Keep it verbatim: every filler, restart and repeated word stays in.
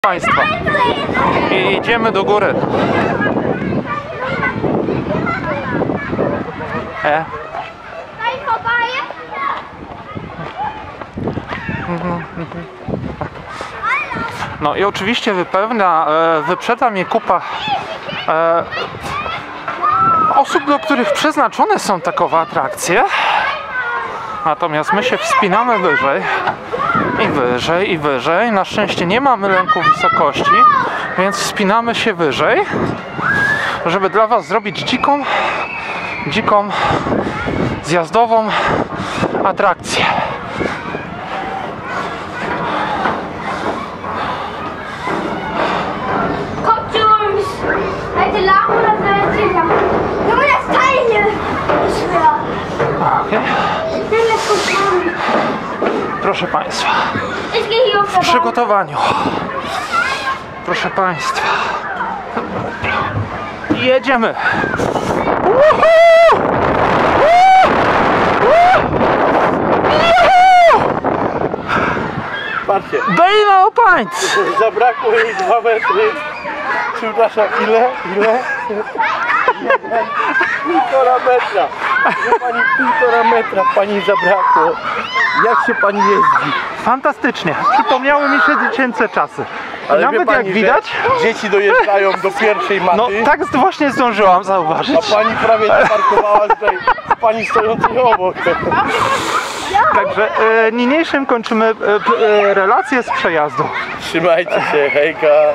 Państwa i idziemy do góry. E. No i oczywiście wypełnia, e, wyprzedza mnie kupa e, osób, do których przeznaczone są takowe atrakcje. Natomiast my się wspinamy wyżej i wyżej i wyżej. Na szczęście nie mamy lęku wysokości, więc wspinamy się wyżej, żeby dla was zrobić dziką, dziką, zjazdową atrakcję. Okay. Proszę Państwa, w przygotowaniu. Proszę Państwa, jedziemy. Patrzcie. Bejna o pańc. Zabrakło jej dwa metry. Przepraszam, ile? Ile? Półtora metra. Wie pani, półtora metra pani zabrakło. Jak się pani jeździ? Fantastycznie. Przypomniały mi się dziecięce czasy. Ale nawet pani, jak widać, dzieci dojeżdżają do pierwszej maty. no tak właśnie zdążyłam zauważyć. A pani prawie zaparkowała tutaj pani stojącej obok. Także e, niniejszym kończymy e, e, relację z przejazdu. Trzymajcie się, hejka.